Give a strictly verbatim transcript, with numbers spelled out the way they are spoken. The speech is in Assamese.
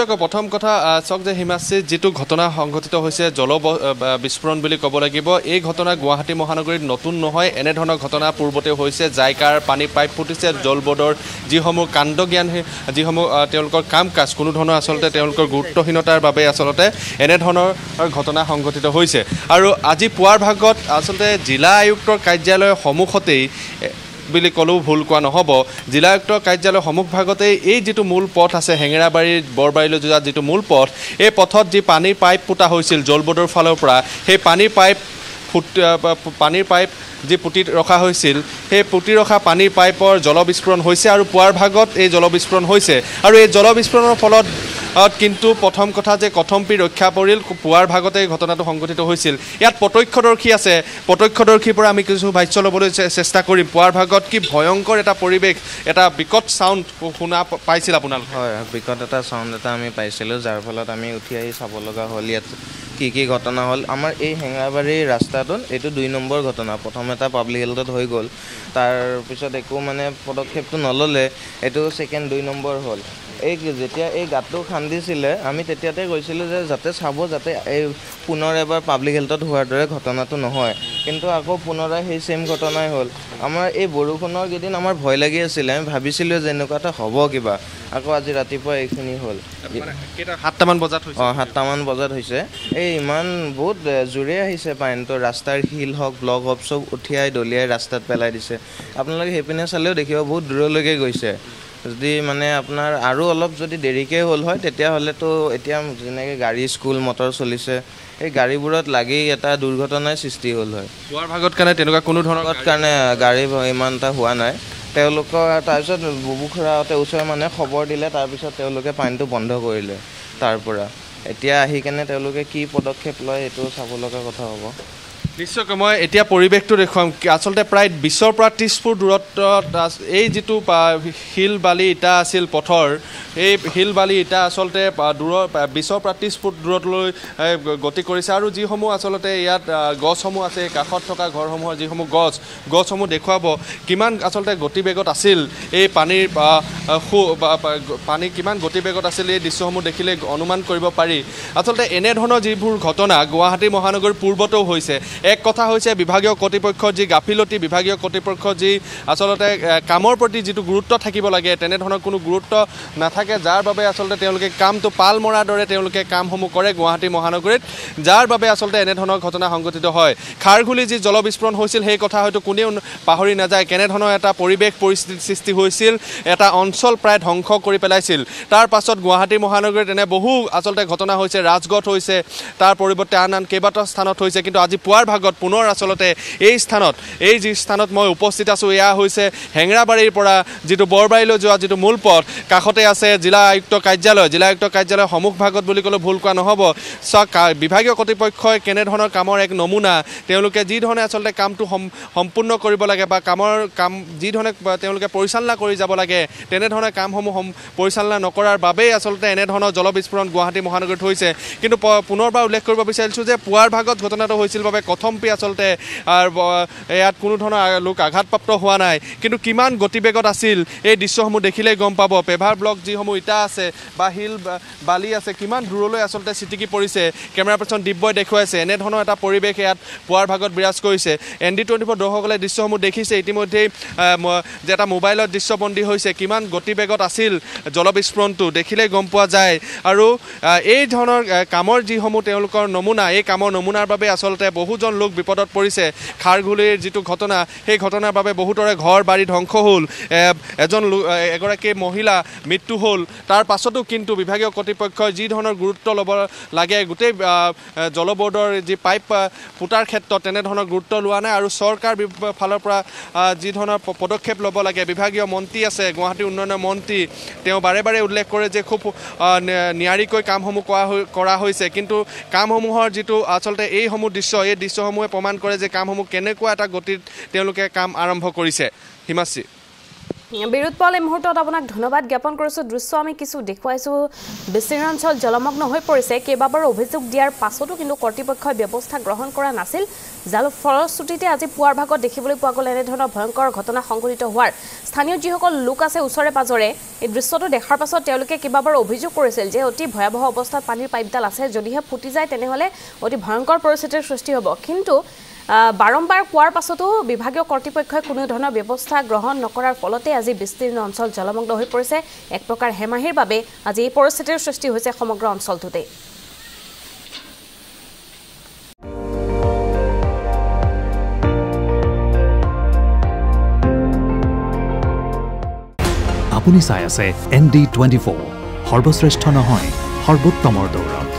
প্ৰথম কথা চাওক যে হিমাশ্ৰী যেটো ঘটনা সংঘটিত হৈছে জল বিস্ফোৰণ বুলি ক'ব লাগিব এই ঘটনা গুৱাহাটী মহানগৰীত নতুন নহয় এনে ধৰণৰ ঘটনা পূৰ্বতে হৈছে জাইকাৰ পানী পাইপ ফুটিছে জল বৰ্ডৰ যিসমূহ কাণ্ডজ্ঞান যিসমূহ তেওঁলোকৰ কাম কাজ কোনো ধৰণৰ আসলতে তেওঁলোকৰ গুৰুত্বহীনতাৰ বাবে আসলতে এনে ধৰণৰ ঘটনা সংঘটিত হৈছে আৰু আজি পুৱাৰ ভাগত আসলতে জিলা আয়ুক্তৰ কাৰ্যালয়ৰ সন্মুখতেই বুলি কলেও ভুল কোৱা নহব জিলা আয়ুক্তৰ কাৰ্যালয়ৰ সন্মুখভাগতে এই যেটো মূল পথ আছে হেঙেৰাবাৰী বৰবাৰীলৈ যোৱা যেটো মূল পথ এই পথত যি পানীৰ পাইপ পুতা হৈছিল জল বৰ্ডৰ ফালৰ পৰা সেই পানীৰ পাইপ পানীৰ পাইপ যি পুতি ৰখা হৈছিল সেই পুতি ৰখা পানীৰ পাইপৰ জল বিস্ফোৰণ হৈছে আৰু পুৱাৰ ভাগত এই জল বিস্ফোৰণ হৈছে আৰু এই জল বিস্ফোৰণৰ ফলত কিন্তু প্ৰথম কথা যে কথম্পি ৰক্ষা পৰিল পুৱাৰ ভাগতে ঘটনাটো সংঘটিত হৈছিল ইয়াত প্ৰত্যক্ষদৰ্শী আছে প্ৰত্যক্ষদৰ্শীৰ পৰা আমি কিছু ভাষ্য ল'বলৈ চেষ্টা কৰিম পুৱাৰ ভাগত কি ভয়ংকৰ এটা পৰিৱেশ এটা বিকট সাউণ্ড শুনা পাইছিল আপোনালোক হয় বিকট এটা সাউণ্ড এটা আমি পাইছিলোঁ যাৰ ফলত আমি উঠি আহি চাব লগা হ'ল ইয়াত কি কি ঘটনা হ'ল আমাৰ এই হেঙেৰাবাৰী ৰাস্তাটোত এইটো দুই নম্বৰ ঘটনা প্ৰথম এটা পাব্লিক হেল্থত হৈ গ'ল তাৰ পিছত একো মানে পদক্ষেপটো নল'লে এইটো ছেকেণ্ড দুই নম্বৰ হ'ল এই যেতিয়া এই গাঁতটো খান্দিছিলে আমি তেতিয়াতে কৈছিলোঁ যে যাতে চাব যাতে এই পুনৰ এবাৰ পাব্লিক হেল্থত হোৱাৰ দৰে ঘটনাটো নহয় কিন্তু আকৌ পুনৰাই সেই ছেম ঘটনাই হ'ল আমাৰ এই বৰষুণৰ কেইদিন আমাৰ ভয় লাগি আছিলে আমি ভাবিছিলোঁ যে এনেকুৱা এটা হ'ব কিবা আকৌ আজি ৰাতিপুৱা এইখিনি হ'ল সাতটামান বজাত হৈছে অঁ সাতটামান বজাত হৈছে এই ইমান বহুত জোৰে আহিছে পানীটো ৰাস্তাৰ শিল হওক ব্লক হওক চব উঠিয়াই দলিয়াই ৰাস্তাত পেলাই দিছে আপোনালোকে সেইপিনে চালেও দেখিব বহুত দূৰলৈকে গৈছে যদি মানে আপোনাৰ আৰু অলপ যদি দেৰিকৈ হ'ল হয় তেতিয়াহ'লেতো এতিয়া যেনেকৈ গাড়ী স্কুল মটৰ চলিছে এই গাড়ীবোৰত লাগি এটা দুৰ্ঘটনাৰ সৃষ্টি হ'ল হয় পুৱাৰ ভাগত কাৰণে তেনেকুৱা কোনো ধৰণৰ কাৰণে গাড়ী ইমান এটা হোৱা নাই তেওঁলোকৰ তাৰপিছত বুবুখুৰাহঁতে ওচৰৰ মানুহে খবৰ দিলে তাৰপিছত তেওঁলোকে পানীটো বন্ধ কৰিলে তাৰ পৰা এতিয়া আহি কেনে তেওঁলোকে কি পদক্ষেপ লয় এইটো চাব লগা কথা হ'ব নিশ্চয়কৈ মই এতিয়া পৰিৱেশটো দেখুৱাম আচলতে প্ৰায় বিছৰ পৰা ত্ৰিছ ফুট দূৰত্বত এই যিটো শিল বালি ইটা আছিল পথৰ এই শিল বালি ইটা আচলতে দূৰৰ বিছৰ পৰা ত্ৰিছ ফুট দূৰলৈ গতি কৰিছে আৰু যিসমূহ আচলতে ইয়াত গছসমূহ আছে কাষত থকা ঘৰসমূহৰ যিসমূহ গছ গছসমূহ দেখুৱাব কিমান আচলতে গতিবেগত আছিল এই পানীৰ পানী কিমান গতিবেগত আছিল এই দৃশ্যসমূহ দেখিলে অনুমান কৰিব পাৰি আচলতে এনেধৰণৰ যিবোৰ ঘটনা গুৱাহাটী মহানগৰীৰ পূৰ্বতেও হৈছে এক কথা হৈছে বিভাগীয় কৰ্তৃপক্ষৰ যি গাফিলতি বিভাগীয় কৰ্তৃপক্ষৰ যি আচলতে কামৰ প্ৰতি যিটো গুৰুত্ব থাকিব লাগে তেনেধৰণৰ কোনো গুৰুত্ব নাথাকে যাৰ বাবে আচলতে তেওঁলোকে কামটো পাল মৰাৰ দৰে তেওঁলোকে কামসমূহ কৰে গুৱাহাটী মহানগৰীত যাৰ বাবে আচলতে এনেধৰণৰ ঘটনা সংঘটিত হয় খাৰঘুলি যি জল বিস্ফোৰণ হৈছিল সেই কথা হয়তো কোনেও পাহৰি নাযায় কেনেধৰণৰ এটা পৰিৱেশ পৰিস্থিতিৰ সৃষ্টি হৈছিল এটা অঞ্চল প্ৰায় ধ্বংস কৰি পেলাইছিল তাৰ পাছত গুৱাহাটী মহানগৰীত এনে বহু আচলতে ঘটনা হৈছে ৰাজগড়ত হৈছে তাৰ পৰিৱৰ্তে আন আন কেইবাটাও স্থানত হৈছে কিন্তু আজি পুৱাৰ ভাগত পুনৰ আচলতে এই স্থানত এই যি স্থানত মই উপস্থিত আছোঁ এয়া হৈছে হেঙেৰাবাৰীৰ পৰা যিটো বৰবাৰীলৈ যোৱা যিটো মূল পথ কাষতে আছে জিলা আয়ুক্ত কাৰ্যালয় জিলা আয়ুক্ত কাৰ্যালয়ৰ সন্মুখ ভাগত বুলি ক'লে ভুল কোৱা নহ'ব চাওক বিভাগীয় কৰ্তৃপক্ষই কেনেধৰণৰ কামৰ এক নমুনা তেওঁলোকে যি ধৰণে আচলতে কামটো সম্পূৰ্ণ কৰিব লাগে বা কামৰ কাম যি ধৰণে তেওঁলোকে পৰিচালনা কৰি যাব লাগে তেনেধৰণে কামসমূহ পৰিচালনা নকৰাৰ বাবেই আচলতে এনেধৰণৰ জল বিস্ফোৰণ গুৱাহাটী মহানগৰীত হৈছে কিন্তু পুনৰবাৰ উল্লেখ কৰিব বিচাৰিছোঁ যে পুৱাৰ ভাগত ঘটনাটো হৈছিল বাবে কথম্পি আচলতে ইয়াত কোনো ধৰণৰ লোক আঘাতপ্ৰাপ্ত হোৱা নাই কিন্তু কিমান গতিবেগত আছিল এই দৃশ্যসমূহ দেখিলেই গম পাব পেভাৰ ব্লক যিসমূহ ইটা আছে বা শিল বালি আছে কিমান দূৰলৈ আচলতে ছিটিকি পৰিছে কেমেৰা পাৰ্চন দিব্যই দেখুৱাইছে এনেধৰণৰ এটা পৰিৱেশ ইয়াত পুৱাৰ ভাগত বিৰাজ কৰিছে এন ডি টুৱেণ্টি ফ'ৰ দৰ্শকসকলে দৃশ্যসমূহ দেখিছে ইতিমধ্যেই যে এটা মোবাইলত দৃশ্যবন্দী হৈছে কিমান গতিবেগত আছিল জল বিস্ফোৰণটো দেখিলেই গম পোৱা যায় আৰু এই ধৰণৰ কামৰ যিসমূহ তেওঁলোকৰ নমুনা এই কামৰ নমুনাৰ বাবে আচলতে বহুজন লোক বিপদত পৰিছে খাৰঘুলিৰ যিটো ঘটনা সেই ঘটনাৰ বাবে বহুতৰে ঘৰ বাৰী ধ্বংস হ'ল এজন এগৰাকী মহিলা মৃত্যু হ'ল তাৰ পাছতো কিন্তু বিভাগীয় কৰ্তৃপক্ষই যি ধৰণৰ গুৰুত্ব ল'ব লাগে গোটেই জল বৰ্ডৰ যি পাইপ পুতাৰ ক্ষেত্ৰত তেনেধৰণৰ গুৰুত্ব লোৱা নাই আৰু চৰকাৰ ফালৰ পৰা যি ধৰণৰ পদক্ষেপ ল'ব লাগে বিভাগীয় মন্ত্ৰী আছে গুৱাহাটী উন্নয়নৰ মন্ত্ৰী তেওঁ বাৰে বাৰে উল্লেখ কৰে যে খুব নিয়াৰিকৈ কামসমূহ কৰা কৰা হৈছে কিন্তু কামসমূহৰ যিটো আচলতে এইসমূহ দৃশ্য এই দৃশ্যসমূহে প্ৰমাণ কৰে যে কামসমূহ কেনেকুৱা এটা গতিত তেওঁলোকে কাম আৰম্ভ কৰিছে হিমাশ্ৰী বিৰুৎপল এই মুহূৰ্তত আপোনাক ধন্যবাদ জ্ঞাপন কৰিছোঁ। দৃশ্য আমি কিছু দেখুৱাইছোঁ, বিস্তীৰ্ণ অঞ্চল জলমগ্ন হৈ পৰিছে। কেইবাবাৰো অভিযোগ দিয়াৰ পাছতো কিন্তু কৰ্তৃপক্ষই ব্যৱস্থা গ্ৰহণ কৰা নাছিল, যাৰ ফলশ্ৰুতিতে আজি পুৱাৰ ভাগত দেখিবলৈ পোৱা গ'ল এনেধৰণৰ ভয়ংকৰ ঘটনা সংঘটিত হোৱাৰ। স্থানীয় যিসকল লোক আছে ওচৰে পাজৰে এই দৃশ্যটো দেখাৰ পাছত তেওঁলোকে কেইবাবাৰো অভিযোগ কৰিছিল যে অতি ভয়াৱহ অৱস্থাত পানীৰ পাইপডাল আছে, যদিহে ফুটি যায় তেনেহ'লে অতি ভয়ংকৰ পৰিস্থিতিৰ সৃষ্টি হ'ব। কিন্তু বাৰম্বাৰ কোৱাৰ পাছতো বিভাগীয় কৰ্তৃপক্ষই কোনো ধৰণৰ ব্যৱস্থা গ্ৰহণ নকৰাৰ ফলতে আজি বিস্তীৰ্ণ অঞ্চল জলমগ্ন হৈ পৰিছে। এক প্ৰকাৰ হেমাহিৰ বাবে আজি এই পৰিস্থিতিৰ সৃষ্টি হৈছে সমগ্ৰ অঞ্চলটোতে। আপুনি চাই আছে এন ডি টুৱেণ্টি ফ'ৰ, সৰ্বশ্ৰেষ্ঠ নহয় সৰ্বোত্তমৰ দৌৰত।